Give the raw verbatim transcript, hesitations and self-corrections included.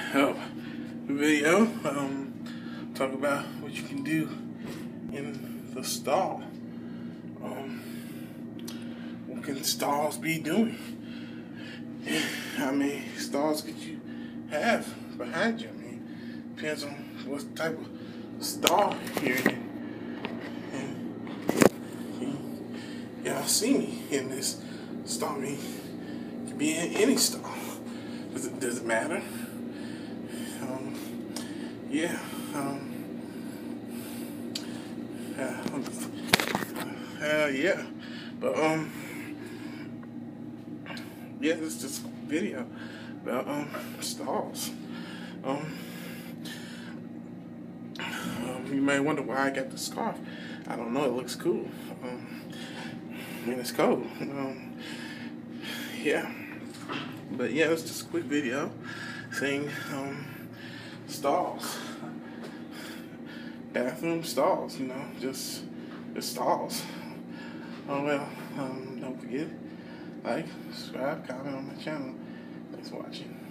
uh, video. Um, talk about what you can do in the stall. Um, what can stalls be doing? How many stalls could you have behind you? I mean, depends on what type of stall you're in. And y'all see me in this stall. I mean, it could be in any stall. Does it, does it matter? Um, yeah. Um, uh, uh, yeah. But, um, yeah, this is just a video about, um, stalls. Um, um, you may wonder why I got the scarf. I don't know, it looks cool. Um, I mean, it's cold. Um, yeah. But yeah, it's just a quick video saying, um, stalls. Bathroom stalls, you know, just, just stalls. Oh well, um, don't forget, like, subscribe, comment on my channel. Thanks for watching.